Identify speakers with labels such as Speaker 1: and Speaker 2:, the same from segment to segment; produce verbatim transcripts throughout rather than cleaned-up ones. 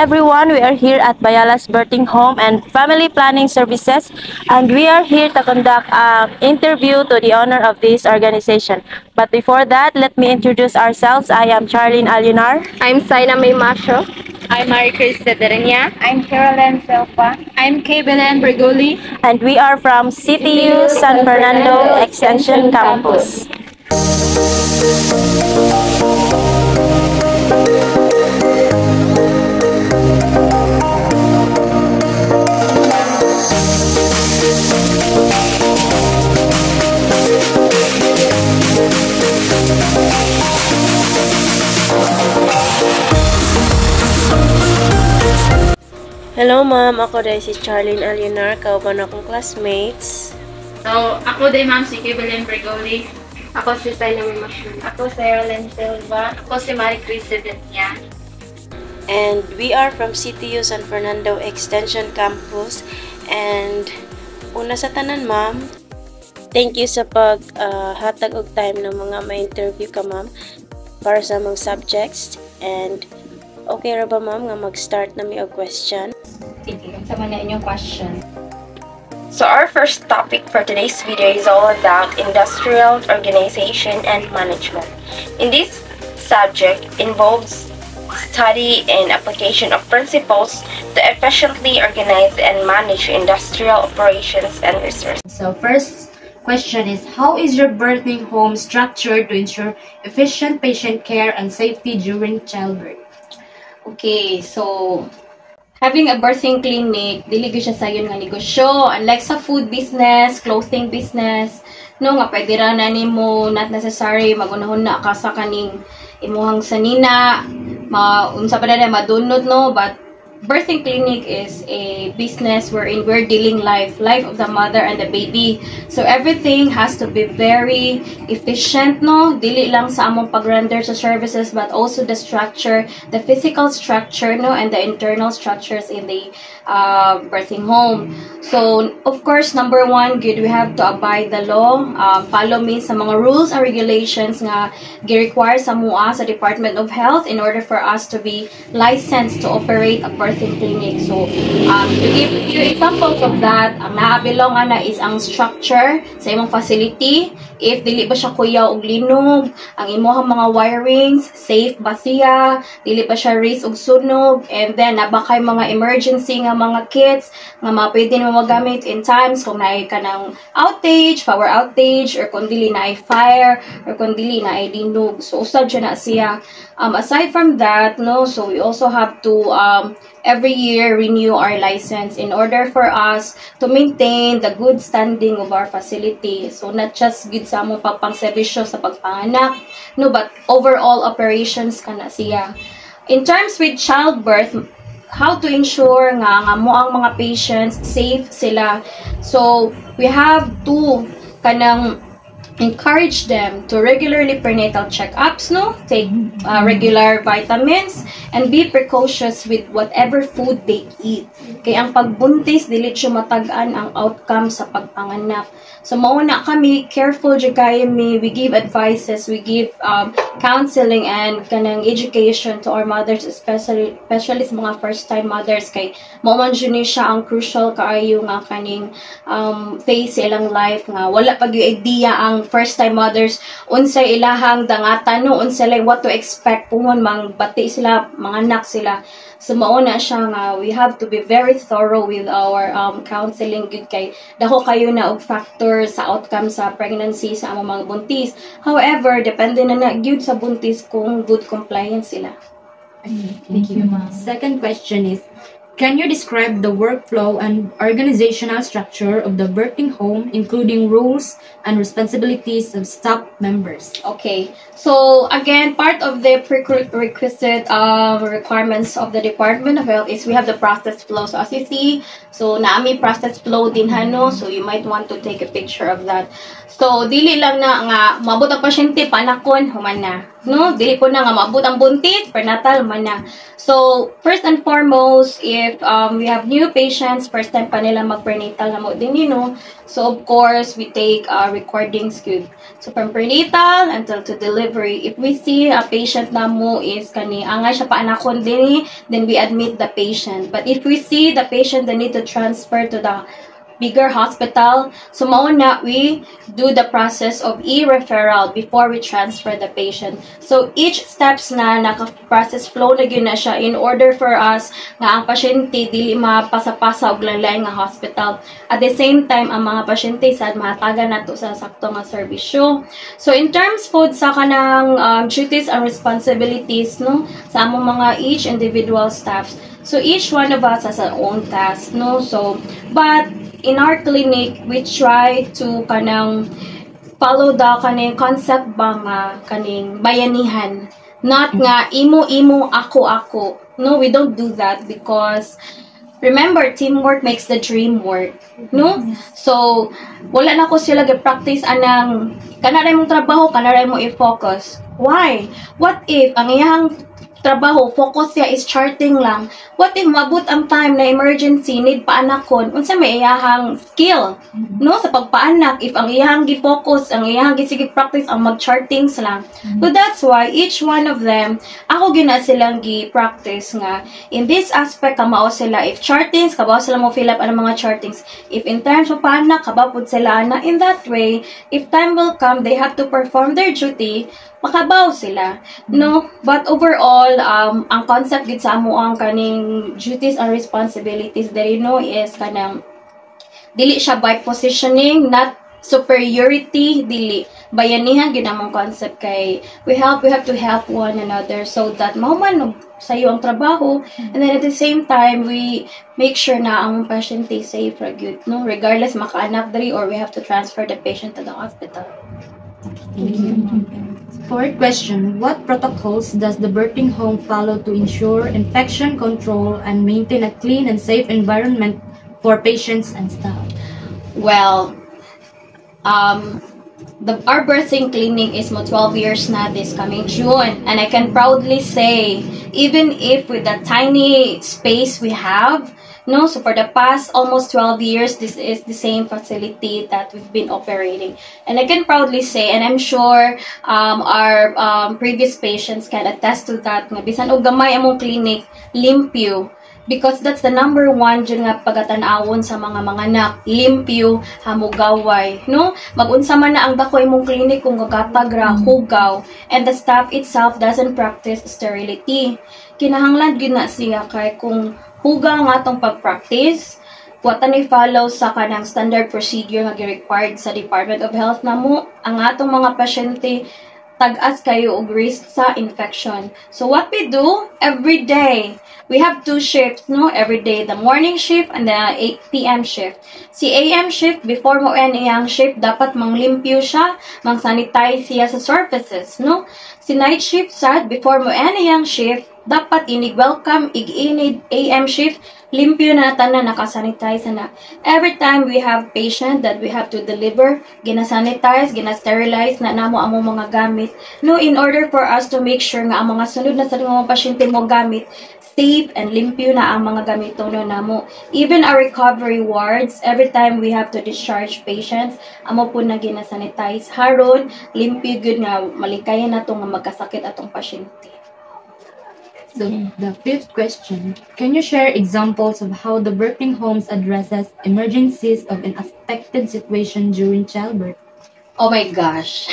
Speaker 1: everyone, we are here at Bayala's Birthing Home and Family Planning Services, and we are here to conduct an interview to the owner of this organization. But before that, let me introduce ourselves. I am Charlene Alinar.
Speaker 2: I'm Saina May Macho.
Speaker 3: I'm Maricris Cedernia.
Speaker 4: I'm Carolyn Silva.
Speaker 3: I'm Kay Belen Brigoli.
Speaker 1: And we are from C T U San Fernando Extension Campus.
Speaker 5: Hello ma'am, ako dahil si Charlene Alinar, kauban akong classmates.
Speaker 3: So, ako din ma'am si Kay Belen Brigoli.
Speaker 2: Ako si Saina May Macho.
Speaker 4: Ako si Carolyn Silva.
Speaker 3: Ako si Maricris Cedernia.
Speaker 5: And we are from C T U San Fernando Extension Campus. And una sa tanan ma'am, thank you sa pag-hatag uh, og time ng mga ma-interview ka ma'am para sa mga subjects. And okay ra ba ma'am nga mag-start na mi og question?
Speaker 4: Sige, sama na inyong question.
Speaker 2: So our first topic for today's video is all about industrial organization and management. In this subject involves study and application of principles to efficiently organize and manage industrial operations and resources.
Speaker 4: So first question is, how is your birthing home structured to ensure efficient patient care and safety during childbirth?
Speaker 6: Okay, so having a birthing clinic, dili gyud siya sayon nga negosyo. Unlike sa food business, clothing business, no nga pwede ra na nimo not necessary magunahon na ka sa kaning imuhang sanina, maunsa pa na madunot no, but birthing clinic is a business wherein we're dealing life, life of the mother and the baby. So everything has to be very efficient, no? Dili lang sa among pag-render sa services, but also the structure, the physical structure, no? And the internal structures in the uh, birthing home. So, of course, number one, good, we have to abide the law. Um, follow me sa mga rules and regulations nga gi-require sa M U A, sa Department of Health, in order for us to be licensed to operate a birthing clinic. So, um, to give you examples of that, ang naabilong na is ang structure sa imong facility. If dili ba siya kuyaw og linog, ang imong mga wirings, safe ba siya, dili ba siya risk og sunog, and then nabakay mga emergency nga mga kits nga mapwede mo magamit in times kung naay ka ng outage, power outage, or kung dili na ay fire, or kung dili na ay linog. So, usad siya na siya. Um, aside from that, no, so we also have to um, every year renew our license in order for us to maintain the good standing of our facility. So not just good sa among pagpangserbisyo sa pagpanganak, no, but overall operations kana siya. In terms with childbirth, how to ensure nga nga mo ang mga patients safe sila. So we have to kanang encourage them to regularly prenatal checkups, no? Take uh, regular vitamins and be precautious with whatever food they eat. Kaya ang pagbuntis, dili siya matag-an ang outcome sa pagpanganak. So, mauna kami, careful dyan kayo mi, we give advices, we give um, counseling and kanang education to our mothers, especially, especially sa mga first-time mothers, kay mauman dyan siya ang crucial kaayo nga kaning um, face ilang life nga. Wala pag yung idea ang first-time mothers, unsay ilahang dangatan, no, unsay like what to expect, puhon, mang bati sila, mga anak sila. So, mauna siya nga, we have to be very thorough with our um, counseling, good kay dako kayo na og factor sa outcome sa pregnancy sa among mga buntis. However, depende na na gyud sa buntis kung good compliance sila.
Speaker 4: Thank you, ma'am. Second question is, can you describe the workflow and organizational structure of the birthing home, including rules and responsibilities of staff members?
Speaker 6: Okay, so again, part of the prerequisite uh, requirements of the Department of Health is we have the process flow. So as you see, so naami process flow din hano, so you might want to take a picture of that. So dili lang na nga mabot ang pasyente panakon human na. no? Dili po na nga maabot ang buntis, prenatal man na. So, first and foremost, if um, we have new patients, first time pa nila mag-prenatal na mo din, you know, so of course, we take uh, recordings good. So, from prenatal until to delivery, if we see a patient na mo is kani, angay siya pa anakon din, then we admit the patient. But if we see the patient that need to transfer to the bigger hospital, so mauna we do the process of e-referral before we transfer the patient. So each steps na naka-process flow na gyud na siya in order for us nga ang pasyente dili mapasa-pasa og lain nga hospital. At the same time, ang mga pasyente sad mahatagan nato sa sakto nga serbisyo. So in terms food sa kanang um, duties and responsibilities no sa among mga each individual staffs. So each one of us has our own task no. So but in our clinic, we try to kanang follow the kaning concept ba nga kaning bayanihan. Not nga imo-imo, ako-ako. No, we don't do that because remember, teamwork makes the dream work. No? So, wala na ko sila gi-practice anang kanaray mong trabaho, kanaray mo i-focus. Why? What if ang iyang trabaho, focus siya is charting lang. What if mabut ang time na emergency, need paanakon, unsa may iyahang skill, no? Sa pagpaanak, if ang iyahang gi-focus, ang iyahang gisige practice, ang mag-chartings lang. So that's why, each one of them, ako gina silang gi-practice nga. In this aspect, kamao sila, if chartings, kabaw sila mo fill up ang mga chartings. If in terms of paanak, kabapod sila na. In that way, if time will come, they have to perform their duty, makabaw sila, no? But overall, um, ang concept gid sa amo ang kaning duties and responsibilities that you know is kanang dili siya by positioning, not superiority, dili bayanihan gid among concept kay we help we have to help one another so that mauman sayo ang trabaho, and then at the same time we make sure na ang patient is safe ra gyud, no? Regardless makaanak diri or we have to transfer the patient to the hospital.
Speaker 4: Thank you. Fourth question, what protocols does the birthing home follow to ensure infection control and maintain a clean and safe environment for patients and staff?
Speaker 6: Well, um, the, our birthing clinic is mo twelve years na this coming June, and I can proudly say, even if with the tiny space we have, no, so for the past almost twelve years, this is the same facility that we've been operating. And I can proudly say, and I'm sure um, our um, previous patients can attest to that, nga bisan og gamay among clinic, limpyo. Because that's the number one dyan nga pagatanawon sa mga mga anak, limpyo, hamugaway, no? Magunsa man na ang dako imong clinic kung gagatag ra, hugaw, and the staff itself doesn't practice sterility. Kinahanglan gyud na siya kay kung hugaw nga atong pag-practice, watan i-follow sa kanang standard procedure nga gi-required sa Department of Health namo, ang atong mga pasyente tag-as kayo og risk sa infection. So what we do every day, we have two shifts, no? Every day, the morning shift and the eight p m shift. Si A M shift, before mo end iyang shift, dapat manglimpyo siya, mang-sanitize siya sa surfaces, no? Si night shift sad, before mo end iyang shift, dapat inig-welcome, ig-inid A M shift, limpyo na tanan, nakasanitize na. Every time we have patient that we have to deliver, gina-sanitize, gina-sterilize na namo ang mga gamit. No, in order for us to make sure nga ang mga sunod na sa mga pasyente mo gamit, safe and limpyo na ang mga gamito no namo. Even our recovery wards, every time we have to discharge patients, amo po na gina-sanitize. Haron, limpyo good nga, malikayan na itong magkasakit atong pasyente.
Speaker 4: So, the fifth question, can you share examples of how the birthing homes addresses emergencies of an unexpected situation during childbirth?
Speaker 6: Oh my gosh.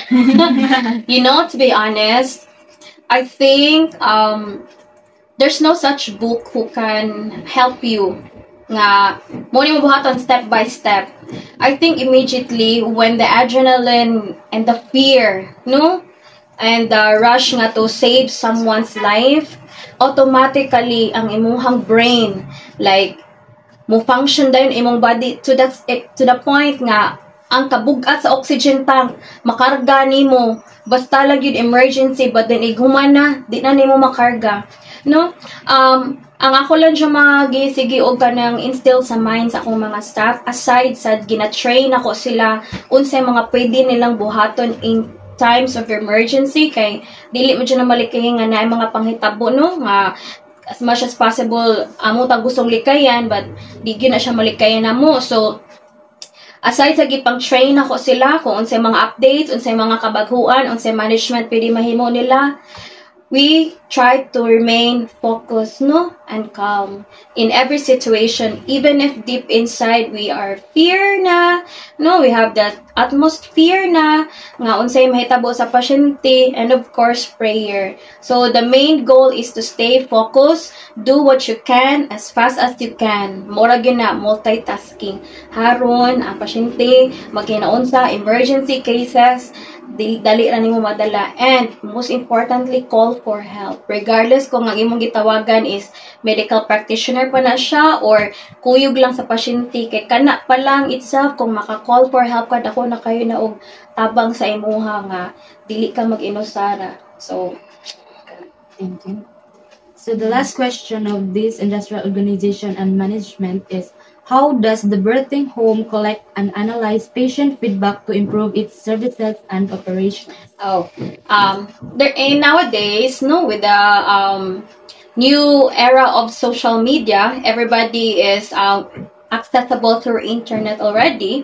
Speaker 6: You know, to be honest, I think um, there's no such book who can help you nga mo ni mabuhaton step by step. I think immediately when the adrenaline and the fear, no? And the rush nga to save someone's life, automatically ang imuhang brain like mo function dayon imong body to that to the point nga ang kabugat sa oxygen tank makarga nimo basta lang yun emergency, but then iguman na di na nimo makarga, no? Um ang ako lang siya magisigi og kanang instill sa mind sa akong mga staff, aside sa gina-train ako sila unsay mga pwede nilang buhaton in times of emergency kay dili mo dyan na malikayin nga na mga panghitabo no nga as much as possible amo ta gustong likayan but di gyud na siya malikayan namo. So aside sa gipang train ako sila kung unsay mga updates, unsay mga kabaghuan, unsay management pwede mahimo nila, we try to remain focused no and calm in every situation, even if deep inside we are fear na no we have that atmosphere na nga unsay mahitabo sa pasyente, and of course prayer. So the main goal is to stay focused, do what you can as fast as you can. Mura gyud na multitasking haron ang pasyente magkinaon sa emergency cases, dili dali ra nimo madala, and most importantly call for help regardless kung ang imong gitawagan is medical practitioner pa na siya or kuyog lang sa pasyente, kay kana pa lang itself kung maka-call for help ka dako na kayo na og tabang sa imuha nga dili ka mag-inusara. So
Speaker 4: Thank you. So the last question of this industrial organization and management is, how does the birthing home collect and analyze patient feedback to improve its services and operations?
Speaker 6: Oh, um, there and nowadays, no, with the um new era of social media, everybody is um accessible through internet already.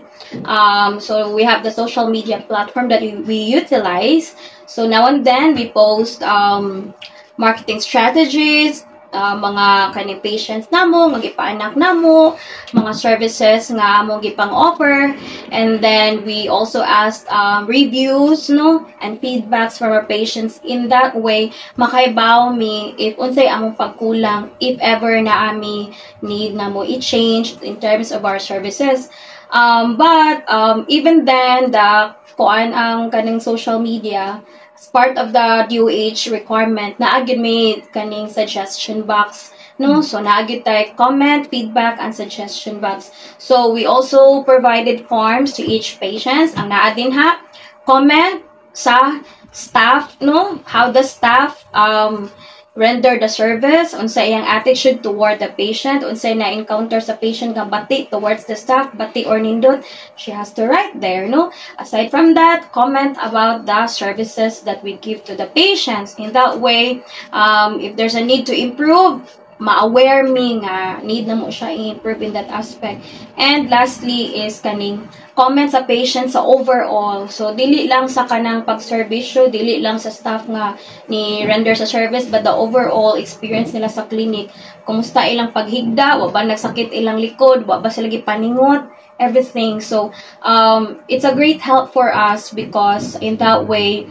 Speaker 6: Um, so we have the social media platform that we, we utilize. So now and then we post um marketing strategies, uh, mga kaning patients namo, nga gipaanak namo, mga services nga mo gipang offer, and then we also ask um, reviews no and feedbacks from our patients. In that way makaibaw mi if unsay among pagkulang, if ever na ami need na mo i-change in terms of our services. Um, but um, even then the kuan ang kaning social media, as part of the D O H requirement, naagid may kaning suggestion box, no? So naagid tay comment, feedback, and suggestion box. So we also provided forms to each patient. Ang naa din ha, comment sa staff, no? How the staff um render the service, unsay iyang attitude toward the patient, unsay na encounter sa patient nga bati towards the staff, bati or nindot, she has to write there, no? Aside from that, comment about the services that we give to the patients. In that way, um, if there's a need to improve, ma-aware me nga need na mo siya i-improve in that aspect. And lastly is kaning comment sa patient sa overall. So dili lang sa kanang pagserbisyo, dili lang sa staff nga ni render sa service, but the overall experience nila sa clinic. Kumusta ilang paghigda, wa ba nagsakit ilang likod, wa ba sila gipaningot, everything. So um it's a great help for us because in that way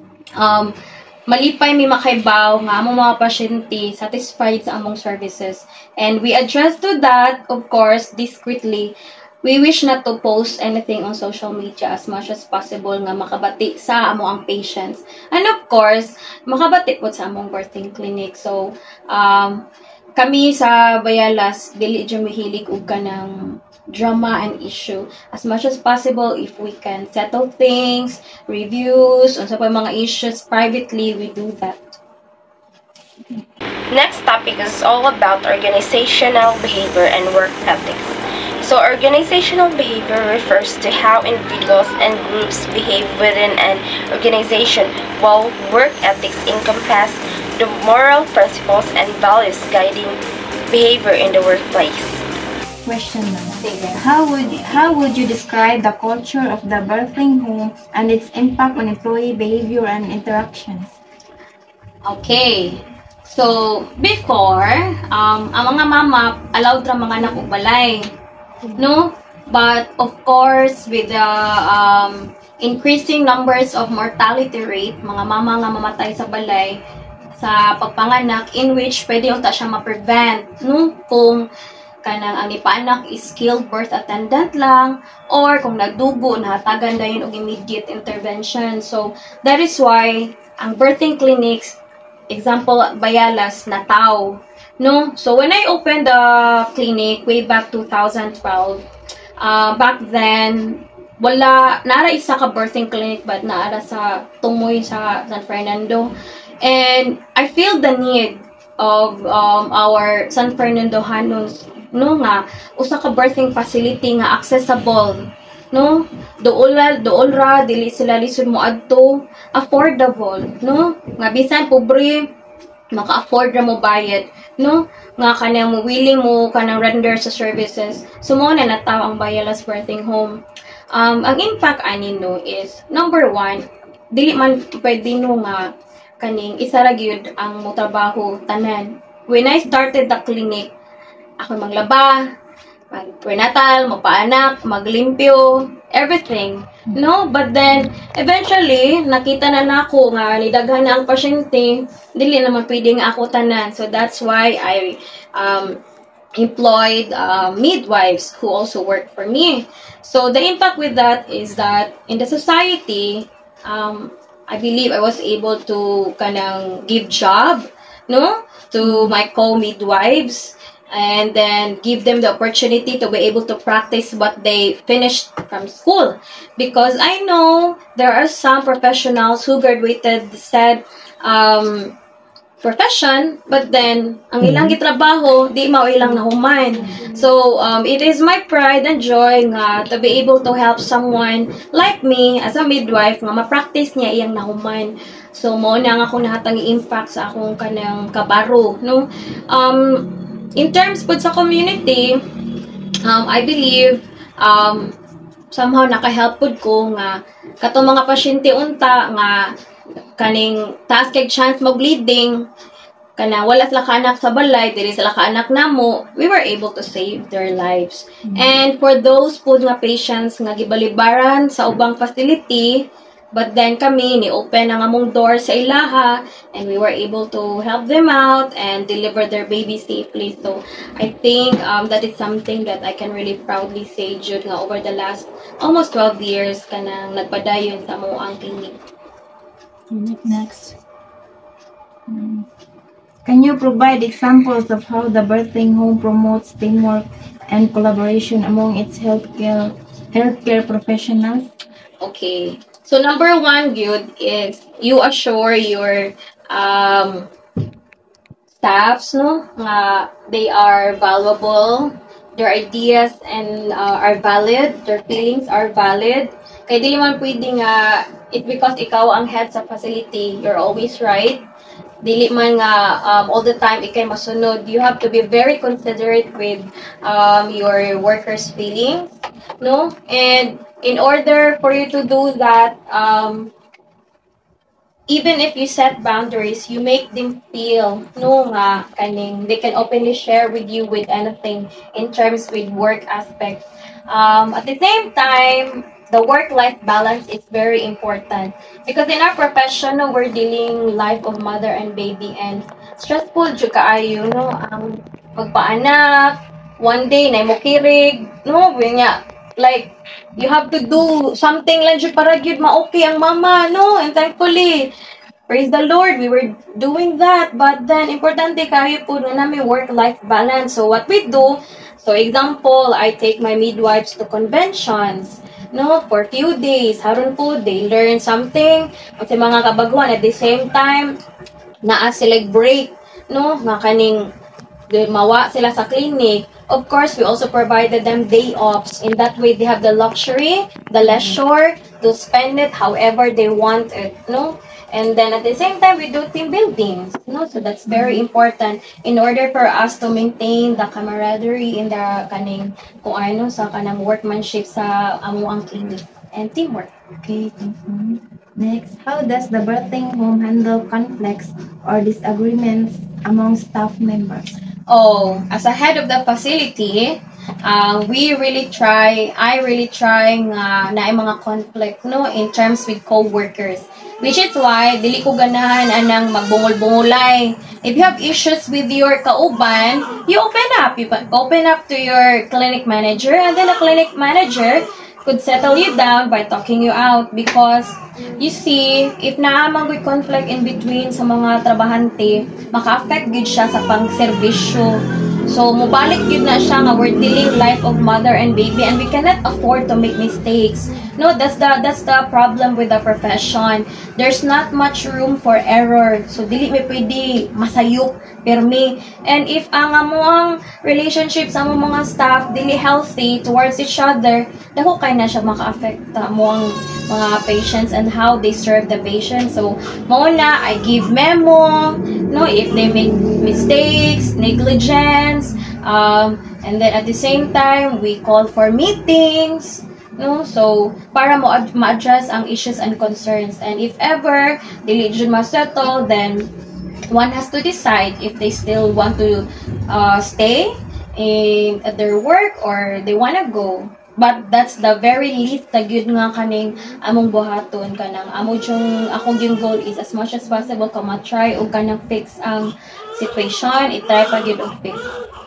Speaker 6: um malipay mi makaibaw nga among mga pasyente satisfied sa among services. And we address to that, of course, discreetly. We wish not to post anything on social media as much as possible nga makabati sa among ang patients. And of course, makabati po sa among birthing clinic. So, um, kami sa Bayalas, dili dyan mahilig og kanang drama and issue. As much as possible, if we can settle things, reviews, unsa pa mga issues privately, we do that.
Speaker 2: Next topic is all about organizational behavior and work ethics. So organizational behavior refers to how individuals and groups behave within an organization, while work ethics encompass the moral principles and values guiding behavior in the workplace.
Speaker 7: Question naman. How would how would you describe the culture of the birthing home and its impact on employee behavior and interactions?
Speaker 6: Okay. So, before, um, ang mga mama allowed ra mga anak og balay. No? But, of course, with the um, increasing numbers of mortality rate, mga mama nga mamatay sa balay, sa pagpanganak, in which pwede yung ta siya ma-prevent, no? Kung kanang ang ipaanak is skilled birth attendant lang, or kung nagdugo, nahatagan na yun og immediate intervention. So, that is why, ang birthing clinics, example, Bayalas, Nataw, no? So, when I opened the clinic way back two thousand twelve, uh, back then, wala, naara isa ka birthing clinic, but naara sa Tumoy sa San Fernando. And I feel the need of um, our San Fernando Hanons, no, nga, usa ka birthing facility nga accessible no? Dool ra, dool ra, dili sila lisod mo adto, affordable, no? Nga bisan pobre, maka-afford ra mo bayad, no? Nga kanang mo willing mo kanang render sa services. So mo na nataw ang Bayalas Birthing Home. Um, ang impact ani no is number one, dili man pwede no nga kaning isa ra gyud ang motrabaho tanan. When I started the clinic, ako maglaba, mag-prenatal, magpaanak, maglimpyo, everything. No? But then, eventually, nakita na nako nga nidaghan na ang pasyente, dili naman pwede nga ako tanan. So that's why I um, employed uh, midwives who also work for me. So the impact with that is that in the society, um, I believe I was able to kanang give job, no, to my co-midwives, and then give them the opportunity to be able to practice what they finished from school. Because I know there are some professionals who graduated said um, profession, but then ang ilang gitrabaho di mao ilang nahuman. So um, it is my pride and joy nga to be able to help someone like me as a midwife nga ma-practice niya iyang nahuman. So mo na nga akong nahatang impact sa akong kanang kabaro, no? Um, in terms pud sa community, um, I believe um, somehow naka-help pud ko nga katong mga pasyente unta nga kaning taas kay chance mo bleeding kana wala sila kaanak sa balay, dili sila kaanak namo, we were able to save their lives. Mm-hmm. And for those po nga patients nga gibalibaran sa ubang facility, but then kami ni open ang among door sa ilaha and we were able to help them out and deliver their baby safely. So I think um, that is something that I can really proudly say jud nga over the last almost twelve years kanang nagpadayon sa mo ang clinic.
Speaker 7: Next. Hmm. Can you provide examples of how the birthing home promotes teamwork and collaboration among its healthcare healthcare professionals?
Speaker 6: Okay. So number one, good, is you assure your um, staffs, no, uh, they are valuable, their ideas and uh, are valid, their feelings are valid. Kaya di man pwede nga, it because ikaw ang head sa facility, you're always right. Dili man nga um, all the time ikay masunod. You have to be very considerate with um, your workers' feelings, no? And in order for you to do that, um, even if you set boundaries, you make them feel, no nga, kaning, they can openly share with you with anything in terms with work aspect. Um, at the same time, the work-life balance is very important because in our profession, no, we're dealing life of mother and baby and stressful jud kaayo, no, ang pagpaanak, one day na mo kirig, no, nga, like you have to do something lang jud para gyud ma-okay ang mama, no, and thankfully praise the Lord, we were doing that. But then importante kayo po na may work-life balance. So what we do, so example, I take my midwives to conventions, no, for few days, haron po, they learn something, kasi mga kabaguan, at the same time, naa sila break, no, nga kaning, mawa sila sa clinic. Of course, we also provided them day offs. In that way, they have the luxury, the leisure, to spend it however they want it, no? And then at the same time, we do team buildings, no? So that's very important in order for us to maintain the camaraderie in the kaning kung ano sa kanang workmanship sa amo ang clinic and teamwork.
Speaker 7: Okay, thank you. Next, how does the birthing home handle conflicts or disagreements among staff members?
Speaker 6: Oh, as a head of the facility, uh, we really try, I really try nga na mga conflict, no, in terms with co-workers. Which is why, dili ko ganahan anang magbungol-bungulay. If you have issues with your kauban, you open up. You open up to your clinic manager, and then the clinic manager could settle you down by talking you out. Because, you see, if naamang good conflict in between sa mga trabahante, maka-affect good siya sa pang-servisyo. So, mubalik yun na siya nga we're dealing life of mother and baby, and we cannot afford to make mistakes. No, that's the that's the problem with the profession. There's not much room for error. So dili may pwede masayop permi. And if ang among relationship sa among mga staff dili healthy towards each other, dako kay na siya maka-affect sa among mga patients and how they serve the patient. So mao na I give memo, no, if they make mistakes, negligence, um and then at the same time we call for meetings, no, so para mo ma-address ang issues and concerns. And if ever dili jud ma-settle, then one has to decide if they still want to uh, stay in at their work or they wanna go. But that's the very least na gyud nga kaning among buhaton kanang amo yung akong yung goal is as much as possible ka ma-try og kanang fix ang situation, i-try pa gyud og fix.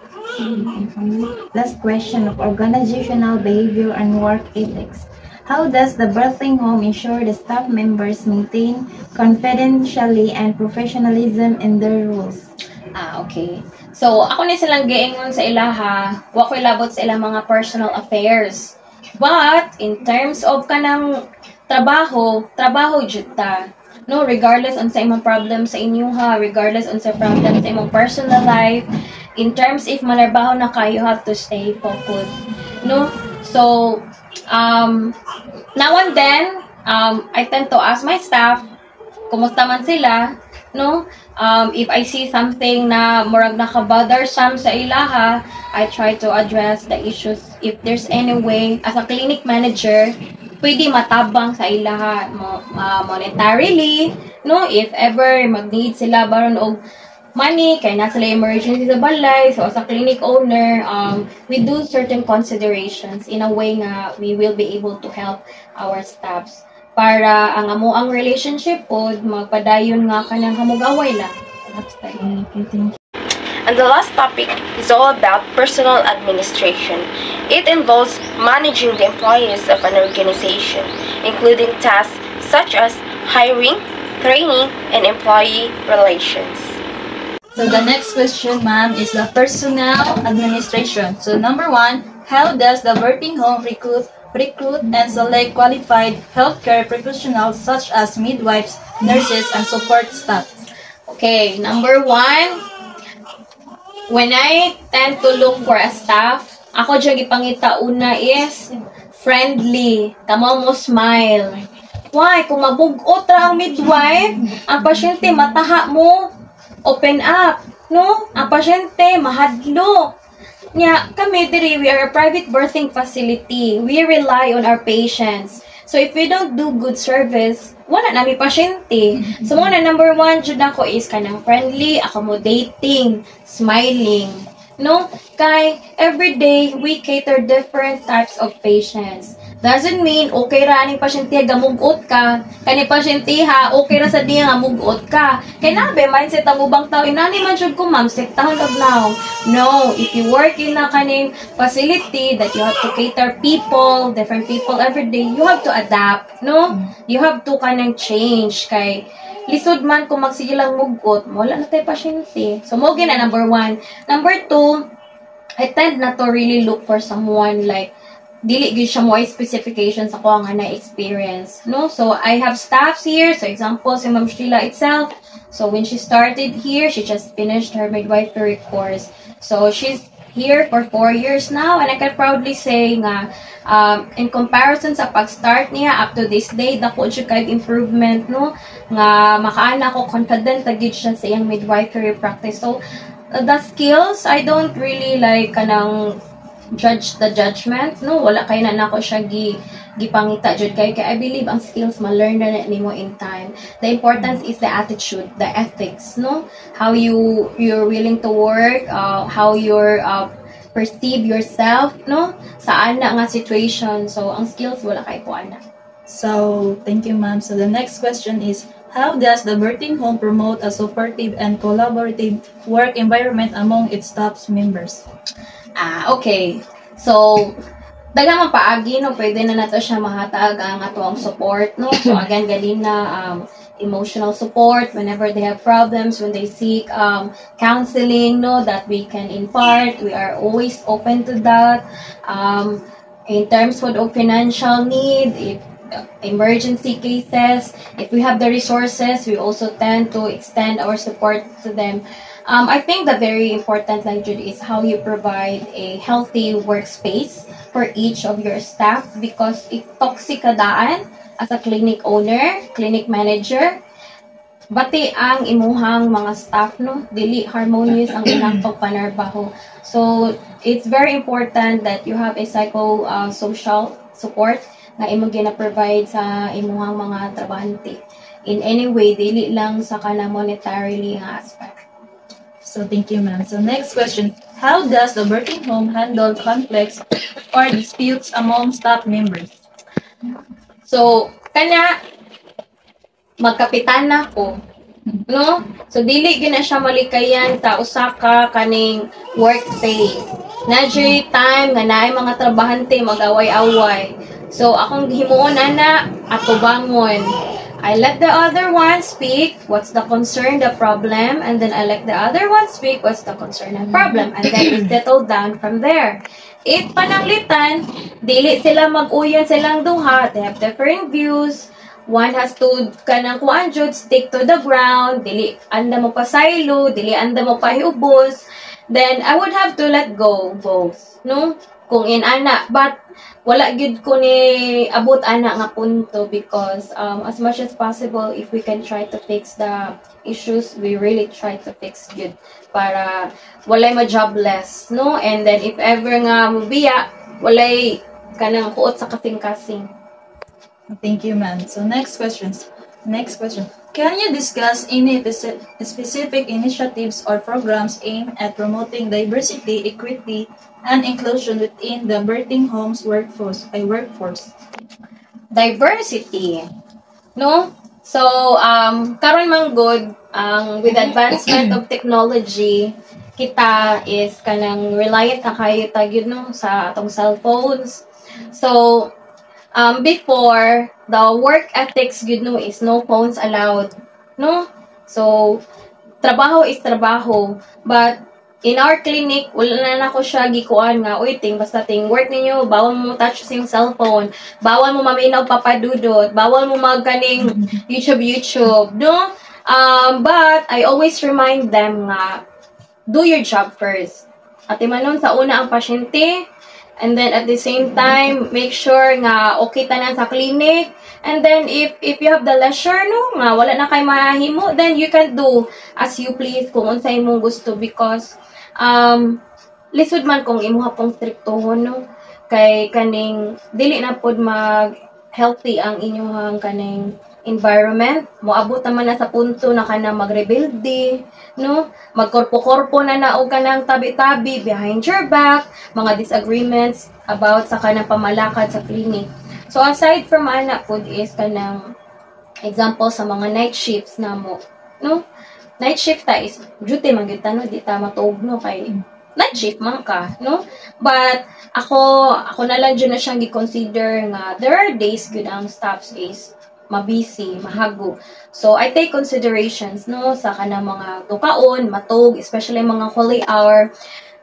Speaker 7: Last question of organizational behavior and work ethics. How does the birthing home ensure the staff members maintain confidentiality and professionalism in their roles?
Speaker 6: Ah, okay. So, ako ni silang giingon sa ilaha, wa ko'y labot sa ilang mga personal affairs. But, in terms of kanang trabaho, trabaho jud ta. No, regardless on sa imong problem sa inyo ha, regardless on sa problem sa imong personal life, in terms if manarbaho na ka, you have to stay focused. No? So, um, now and then, um, I tend to ask my staff, kumusta man sila, no? Um, if I see something na murag naka-bothersome sa ilaha, I try to address the issues. If there's any way, as a clinic manager, pwede matabang sa ilaha mo, uh, monetarily, no? If ever mag-need sila baron og money, kaya na sila emergency sa balay, so as a clinic owner, um, we do certain considerations in a way nga we will be able to help our staffs para ang amo ang relationship pod magpadayon nga kanang hamugaway lang.
Speaker 2: And the last topic is all about personal administration. It involves managing the employees of an organization, including tasks such as hiring, training, and employee relations.
Speaker 8: So the next question, ma'am, is the personnel administration. So number one, how does the birthing home recruit, recruit and select qualified healthcare professionals such as midwives, nurses, and support staff?
Speaker 6: Okay, number one, when I tend to look for a staff, ako dyan gipangita una is friendly. Kamo mo smile. Why? Kung mabugot ra ang midwife, ang pasyente mataha mo, open up, no? Ang pasyente mahadlo. Nya, kami diri, we are a private birthing facility. We rely on our patients. So if we don't do good service, wala nami pasyente. So muna number one jud ako is kanang friendly, accommodating, smiling, no? Kay every day we cater different types of patients. Doesn't mean okay ra aning pasyente gamugot ka, kani pasyente ha okay ra sa diya nga mugot ka. Kay nabe mindset ang ubang tao inani man jud ko ma'am set tahon of now. No, if you work in a kaning facility that you have to cater people, different people every day, you have to adapt, no? You have to kanang change kay lisod man kung magsigilang mugot, wala na tay pasyente. So mo gina number one. Number two, I tend not to really look for someone like dili gyud siya mo ay specifications ako nga na experience, no? So I have staffs here. So example si Ma'am Sheila itself, so when she started here, she just finished her midwifery course, so she's here for four years now, and I can proudly say nga um, in comparison sa pag-start niya up to this day, dako jud kay improvement, no? Nga makaana ko confident na gyud siya sa iyang midwifery practice. So uh, the skills, I don't really like kanang judge the judgment, no? Wala kay na nako siya gi gipangita jud kay kay I believe ang skills ma-learn na nimo in time. The importance is the attitude, the ethics, no? How you you're willing to work, uh, how you're uh, perceive yourself, no? Saan na nga situation. So ang skills wala kay ko ana.
Speaker 8: So thank you, ma'am. So the next question is, how does the birthing home promote a supportive and collaborative work environment among its staff members?
Speaker 6: Ah, okay. So, daga man paagi, no, pwede na nato siya mahatag ang atong support, no? So, again, galing na um, emotional support whenever they have problems, when they seek um, counseling, no, that we can impart. We are always open to that. Um, in terms of financial need, if uh, emergency cases, if we have the resources, we also tend to extend our support to them. Um, I think the very important, like Judy, is how you provide a healthy workspace for each of your staff, because if toxic ka daan as a clinic owner, clinic manager, bati ang imuhang mga staff, no, dili harmonious ang ilang pagpanarbaho. So it's very important that you have a psycho uh, social support na imo gina-provide sa imuhang mga trabahante in any way, dili lang sa kana monetarily nga aspect.
Speaker 8: So thank you, ma'am. So next question. How does the birthing home handle conflicts or disputes among staff members?
Speaker 6: So, kana, magkapitan na ko. No? So, dili gina siya malikayan ta usaka kaning workspace. Na during time nga naay mga trabahante mag-away-away. So, akong himuon ana ato bangon. I let the other one speak what's the concern, the problem, and then I let the other one speak what's the concern and problem, and then we settle down from there. If pananglitan, dili sila mag-uyan silang duha, they have different views. One has to kanang kuan jud stick to the ground, dili anda mo pa silo, dili anda mo pa hiubos. Then I would have to let go both, no? Kung in ana, but wala gid ko ni abot ana nga punto, because um, as much as possible, if we can try to fix the issues, we really try to fix good para walay ma-jobless, no? And then if ever nga mubiya, walay kanang kuot sa kasing-kasing.
Speaker 8: Thank you, ma'am. So next questions. Next question. Can you discuss any speci- specific initiatives or programs aimed at promoting diversity, equity, and inclusion within the birthing home's workforce? A workforce.
Speaker 6: Diversity, no? So um karon man good ang with advancement of technology, kita is kanang reliant na kayo tagyud no sa atong cellphones. So Um, before, the work ethics, you know, is no phones allowed, no? So, trabaho is trabaho. But, in our clinic, wala na na ko siya gikuan nga, uy, ting, basta ting, work ninyo, bawal mo touch yung cellphone, bawal mo maminaw papadudot, bawal mo magkaning YouTube, YouTube, no? Um, but, I always remind them nga, do your job first. At imanon sa una ang pasyente, and then at the same time, make sure nga okay tanan sa clinic. And then if if you have the leisure, no, nga wala na kay mahimo, then you can do as you please kung unsay imong gusto, because um lisod man kung imuha pong striktohon, no, kay kaning dili na pod mag healthy ang inyong kaning environment. Moabot naman na sa punto na kana magrebelde, no? Magkorpo-korpo na naog ka ng tabi-tabi behind your back, mga disagreements about sa kanang pamalakad sa clinic. So aside from ana food is kanang example sa mga night shifts na mo, no? Night shift ta is duty man gyud ta, no, di ta matuog, no, kay night shift man ka, no? But ako ako na lang jud na siyang gi-consider nga there are days good ang staffs is mabisi, mahago. So, I take considerations, no, sa kanang mga tukaon, matog, especially mga holy hour.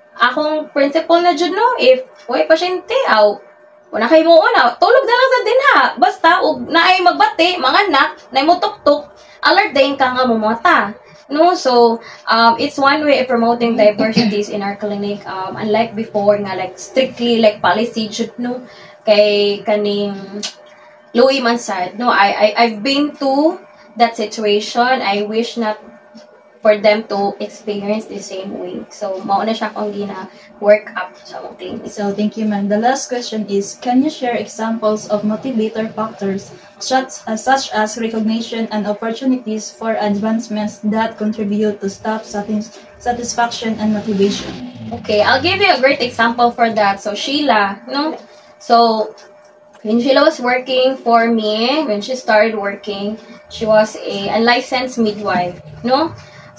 Speaker 6: Akong principle na dyan, no, if, way pasyente, aw, wala kayo mo una, tulog na lang sa dinha. Basta, ug naay magbati, mga anak, naay mo tuk-tuk, alert din ka nga mumata. No, so, um, it's one way of promoting diversities in our clinic. Um, unlike before, nga, like, strictly, like, policy, jud, no, kay kaning, Louis Mansad, no, I, I, I've been to that situation. I wish not for them to experience the same way. So, mauna siya kung gina-work up sa mong clinic.
Speaker 8: So, thank you, ma'am. The last question is, can you share examples of motivator factors such as, such as recognition and opportunities for advancements that contribute to staff satis- satisfaction and motivation?
Speaker 6: Okay, I'll give you a great example for that. So, Sheila, no? So, when Sheila was working for me, when she started working, she was a unlicensed midwife, no?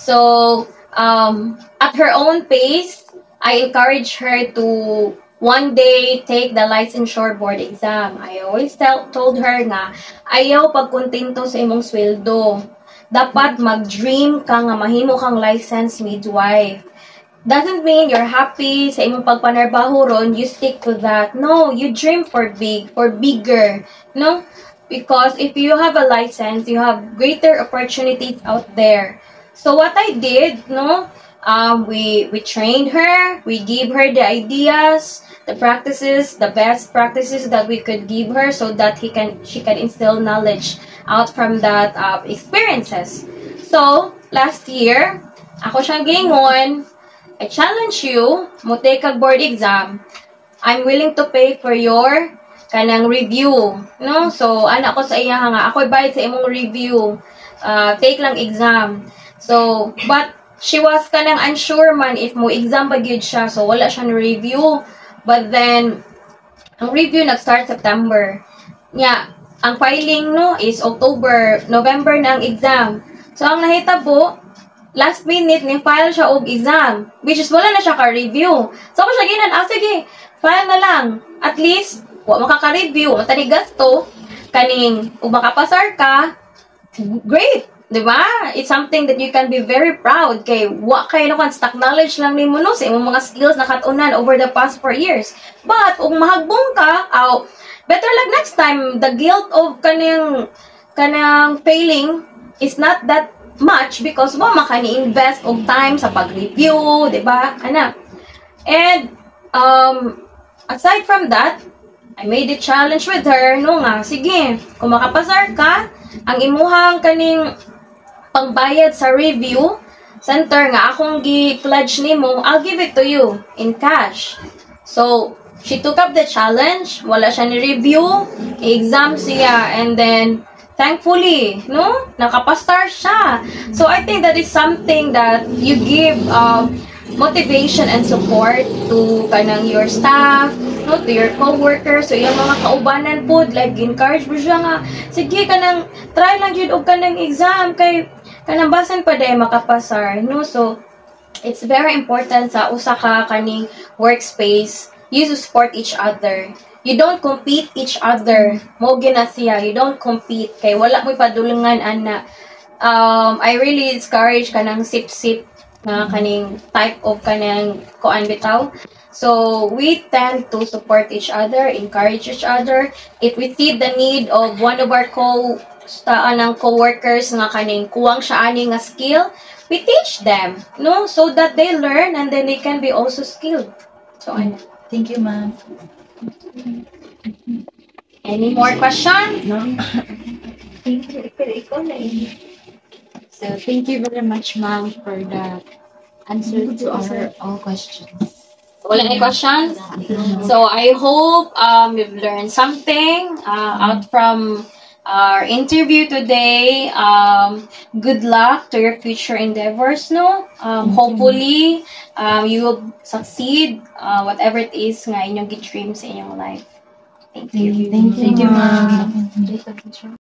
Speaker 6: So, um, at her own pace, I encouraged her to one day take the licensure board exam. I always tell, told her nga, ayaw pagkontento sa imong sweldo. Dapat mag-dream ka nga mahimo kang licensed midwife. doesn't mean you're happy sa imong pagpanarbaho ron, you stick to that. No, you dream for big, for bigger. No? Because if you have a license, you have greater opportunities out there. So what I did, no, um, we we trained her, we gave her the ideas, the practices, the best practices that we could give her, so that he can she can instill knowledge out from that uh, experiences. So last year, ako siyang gingon, I challenge you, mo take a board exam. I'm willing to pay for your kanang review, no? So, anak ko sa iya nga, ako bayad sa imong review. Uh, take lang exam. So, but she was kanang unsure man if mo exam ba gyud siya. So, wala siya na review. But then, ang review nag-start September. Nya, ang filing no is October, November na ang exam. So, ang nahitabo, last minute, ni-file siya og exam. Which is, wala na siya ka-review. So, ako siya ginan, ah, sige, file na lang. At least, wa makaka-review, matani gasto, kaning, kung makapasar ka, great, di ba? It's something that you can be very proud kay wa kay no kan stock knowledge lang nimo no sa imong mga skills na katunan over the past four years. But kung mahagbong ka, aw, better like next time, the guilt of kanang kanang failing is not that much because wa makani-invest og time sa pag-review, di ba? Ana. And um aside from that, I made a challenge with her, no nga, sige, kung makapasar ka, ang imuhang kaning pangbayad sa review center nga akong gi-pledge nimo, I'll give it to you in cash. So, she took up the challenge, wala siya ni-review, exam siya, and then, thankfully, no, nakapasar siya. So, I think that is something that you give, um, motivation and support to kanang your staff, no, to your co-workers, so yung mga kaubanan po, like, encourage mo siya nga, sige, kanang, try lang yun og kanang exam, kay, kanang basan pa dahil makapasar, no, so, it's very important sa usa ka kaning workspace, you support each other. You don't compete each other. Mo gina siya, you don't compete, kay wala mo padulungan, ana. Um, I really discourage kanang sip-sip, nga kaning type of kanang kuan bitaw. So we tend to support each other, encourage each other. If we see the need of one of our co sta anang co-workers nga kaning kuwang siya ani nga skill, we teach them, no, so that they learn and then they can be also skilled. So ano.
Speaker 8: Thank you, ma'am.
Speaker 6: Any more questions?
Speaker 4: Thank you. Ikaw na eh. So, thank you very much, ma'am, for the answer to our all questions.
Speaker 6: Wala any questions? So, I hope um, you've learned something uh, out from our interview today. Um, good luck to your future endeavors, no? Um, hopefully, um, you will succeed uh, whatever it is nga inyong dream sa inyong life. Thank you.
Speaker 8: Thank you, ma'am.